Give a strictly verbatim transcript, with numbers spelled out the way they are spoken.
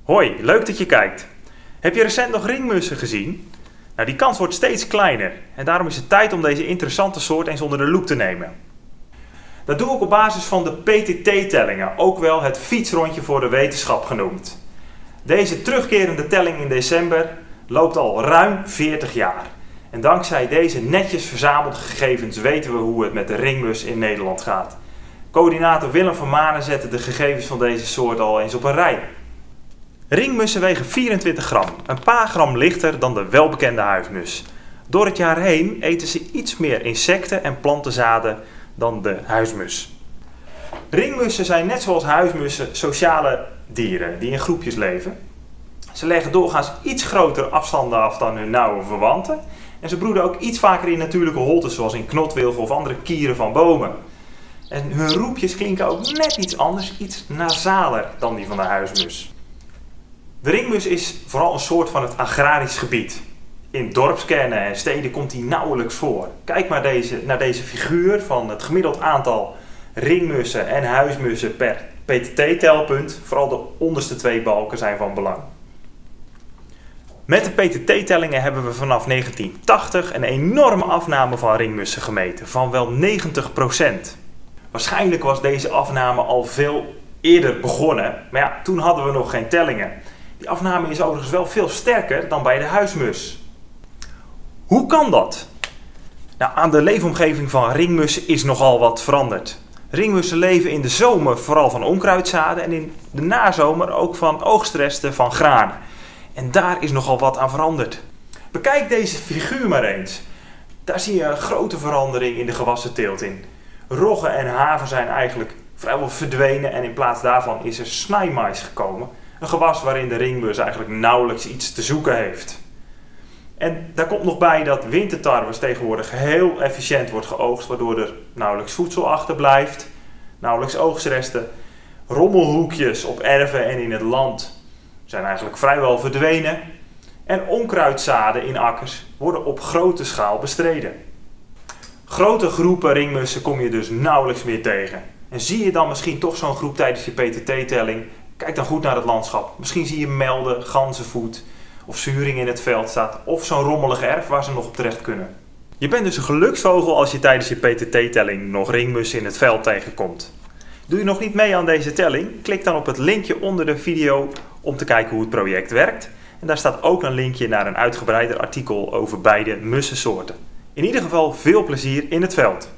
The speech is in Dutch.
Hoi, leuk dat je kijkt. Heb je recent nog ringmussen gezien? Nou, die kans wordt steeds kleiner en daarom is het tijd om deze interessante soort eens onder de loep te nemen. Dat doe ik op basis van de P T T-tellingen, ook wel het fietsrondje voor de wetenschap genoemd. Deze terugkerende telling in december loopt al ruim veertig jaar. En dankzij deze netjes verzamelde gegevens weten we hoe het met de ringmus in Nederland gaat. Coördinator Willem van Manen zette de gegevens van deze soort al eens op een rij. Ringmussen wegen vierentwintig gram, een paar gram lichter dan de welbekende huismus. Door het jaar heen eten ze iets meer insecten en plantenzaden dan de huismus. Ringmussen zijn net zoals huismussen sociale dieren die in groepjes leven. Ze leggen doorgaans iets grotere afstanden af dan hun nauwe verwanten. En ze broeden ook iets vaker in natuurlijke holtes zoals in knotwilgen of andere kieren van bomen. En hun roepjes klinken ook net iets anders, iets nasaler dan die van de huismus. De ringmus is vooral een soort van het agrarisch gebied. In dorpskernen en steden komt hij nauwelijks voor. Kijk maar deze, naar deze figuur van het gemiddeld aantal ringmussen en huismussen per P T T-telpunt. Vooral de onderste twee balken zijn van belang. Met de P T T-tellingen hebben we vanaf negentien tachtig een enorme afname van ringmussen gemeten, van wel negentig procent. Waarschijnlijk was deze afname al veel eerder begonnen, maar ja, toen hadden we nog geen tellingen. Die afname is overigens wel veel sterker dan bij de huismus. Hoe kan dat? Nou, aan de leefomgeving van ringmussen is nogal wat veranderd. Ringmussen leven in de zomer vooral van onkruidzaden en in de nazomer ook van oogstresten van granen. En daar is nogal wat aan veranderd. Bekijk deze figuur maar eens. Daar zie je een grote verandering in de gewassenteelt in. Rogge en haver zijn eigenlijk vrijwel verdwenen en in plaats daarvan is er snijmais gekomen. Een gewas waarin de ringmus eigenlijk nauwelijks iets te zoeken heeft. En daar komt nog bij dat wintertarwes tegenwoordig heel efficiënt wordt geoogst, waardoor er nauwelijks voedsel achterblijft, nauwelijks oogstresten. Rommelhoekjes op erven en in het land zijn eigenlijk vrijwel verdwenen. En onkruidzaden in akkers worden op grote schaal bestreden. Grote groepen ringmussen kom je dus nauwelijks meer tegen. En zie je dan misschien toch zo'n groep tijdens je P T T-telling? Kijk dan goed naar het landschap. Misschien zie je melden, ganzenvoet of zuring in het veld staat. Of zo'n rommelige erf waar ze nog op terecht kunnen. Je bent dus een geluksvogel als je tijdens je P T T-telling nog ringmussen in het veld tegenkomt. Doe je nog niet mee aan deze telling? Klik dan op het linkje onder de video om te kijken hoe het project werkt. En daar staat ook een linkje naar een uitgebreider artikel over beide mussensoorten. In ieder geval veel plezier in het veld.